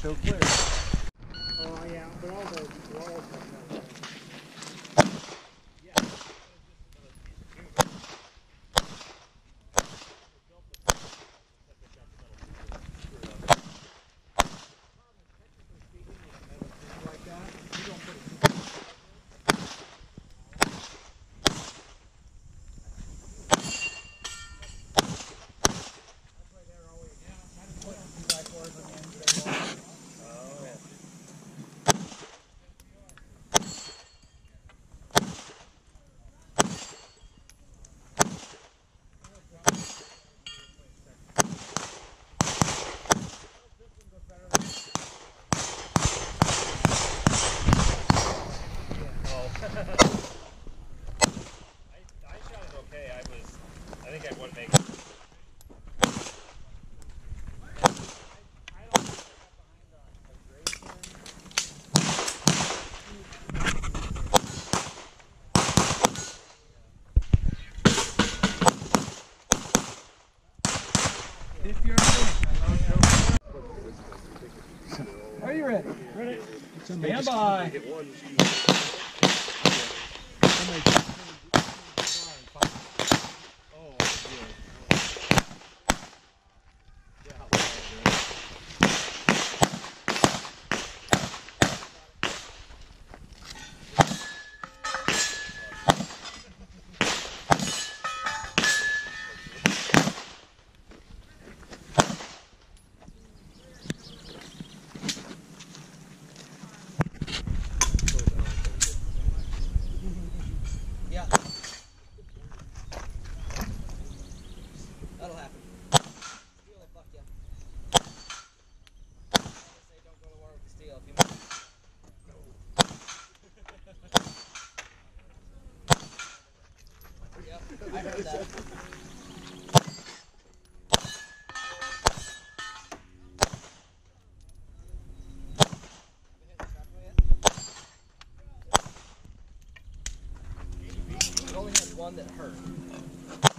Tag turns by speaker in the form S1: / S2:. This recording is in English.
S1: still clear.
S2: Oh yeah, but all the walls have that.
S3: I shot it okay. I think I wouldn't make it.
S1: If you're ready. Are you ready? Ready. Stand by.
S4: Yeah. That'll happen. Steel will fuck you. They say don't go to war with the steel if you miss. Yep, I heard that. It only has one that hurt.